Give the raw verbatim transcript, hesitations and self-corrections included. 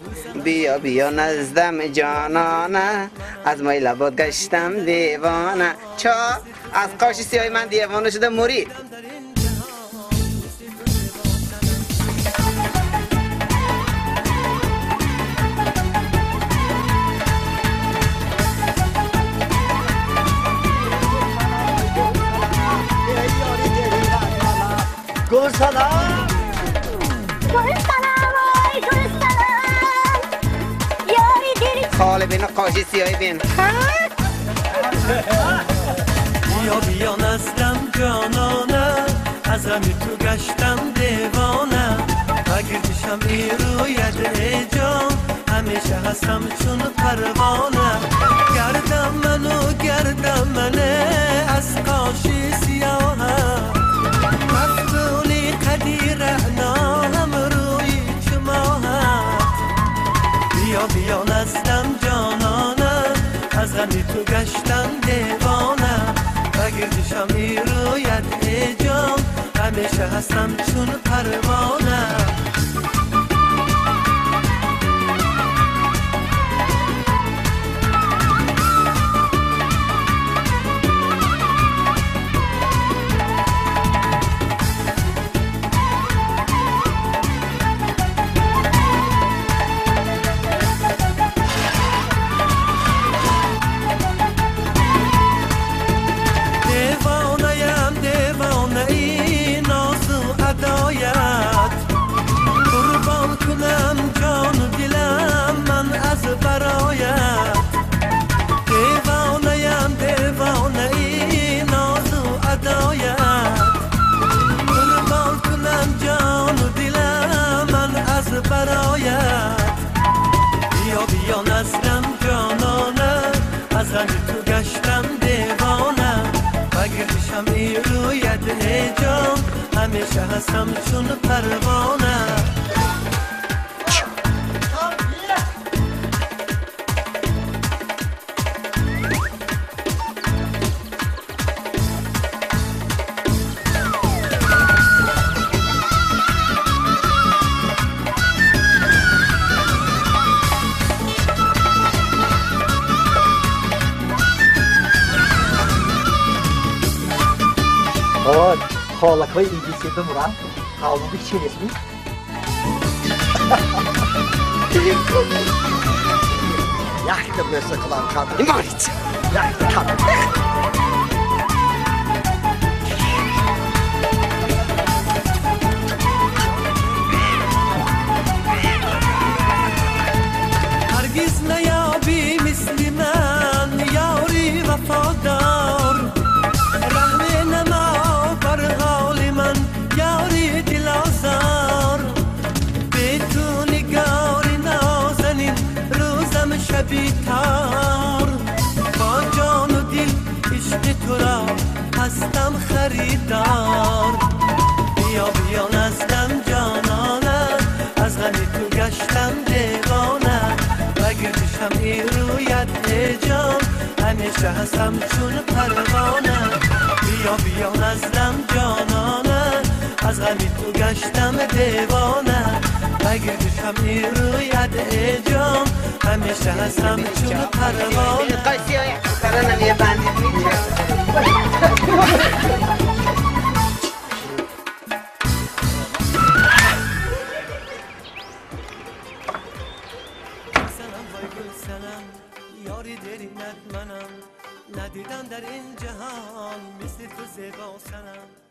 بیا بیا نزدم جانانه، از مای لبات گشتم دیوانه. چا از قاش سیاه من دیوانه شده مرید. گل سلام گل سلام آی گل سلام یاری دیری خاله بین قاشی سیاه بین. بیا بیا نزدم جانانه، از همی تو گشتم دیوانه. بگردشم ای رویت ای جان، همیشه هستم چون پروانه. گردم منو گردم منه، از قاشی سیاهم مفتونی قدیر اعنام روی چماهت. بیا بیا نزدم جانانه، از همی تو گشتم دیوانه. بگردشم ای رویت ای جان، همیشه هستم چون پروانه. قربان کنم جان و دلم من از برایت. دیوانه‌ام دیوانه ای ناز و ادایت. قربان کنم جان و دلم من از برایت. بیا بیا نزدم جانانه، از همی تو گشتم دیوانه. بگردشم ای رویت ای جان، همیشه هستم چون پروانه. آه خالک های انگلیسی بمونم حالوبی چی اسمی؟ یک دم نسه کلام کامل ایمانیت یک دم کامل هرگز نیابی مثل من یاری وفادار. رحم نما بر حال من یاری دل آزار. به تو نگاری نازنین روزم شبی تار. با جان و دل عشق تو را هستم خریدار. بیا بیا نزدم جانانه، از غمی تو گشتم دیوانه. بگردشم ای رویت ای جان، همیشه هستم چون پروانه. بیا بیا نزدم جانانه، از غمی تو گشتم دیوانه. بگردشم ای رویت ای جان، همیشه هستم چون پروانه. قاش سیاه سرانم یه بنده سلام یاری دریمت منم، ندیدم در این جهان مثل تو زیبا سنم.